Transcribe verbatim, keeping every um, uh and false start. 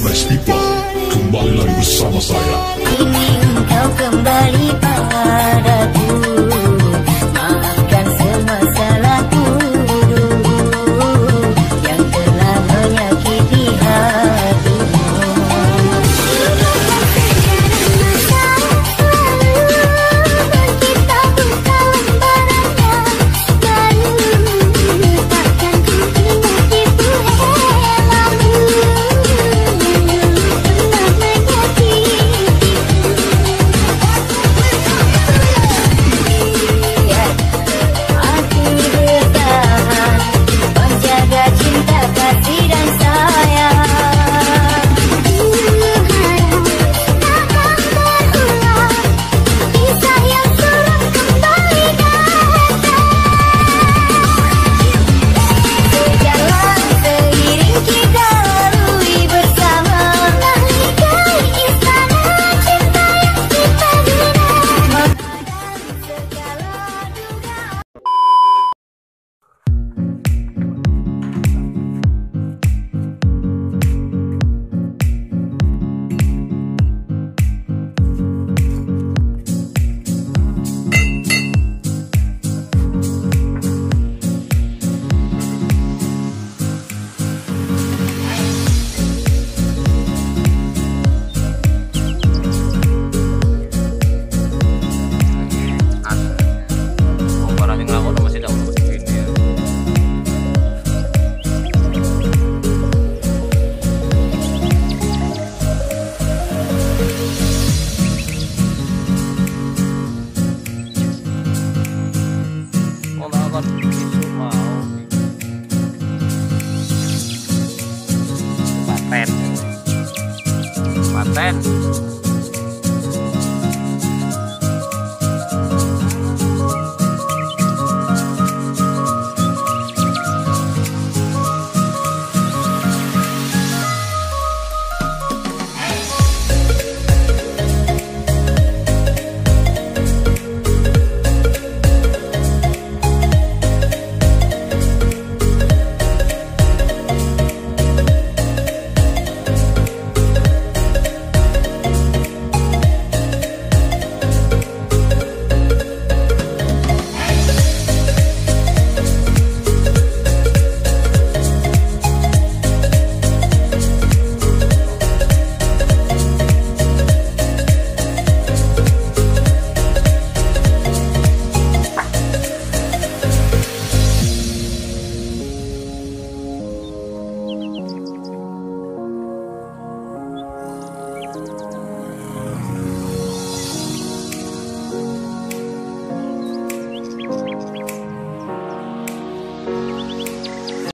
nice people, kembali lagi bersama saya. Kini engkau kembali padaku, maafkan semua salahku dulu yang telah menyakiti hatimu. Kita buka lembarannya baru, takkan ku ingat itu helmu pernah menyakiti. Aku bertahan menjaga cinta kasih dan sayang. Takkan berulang kisah yang suram kembali datang. Sejalan seiring kita lalui bersama, meligai istana cinta yang kita bina. Menghadapi segala dugaan. Barangnya ngelakon masih dalam begini ya. Mau akan isu mau paten paten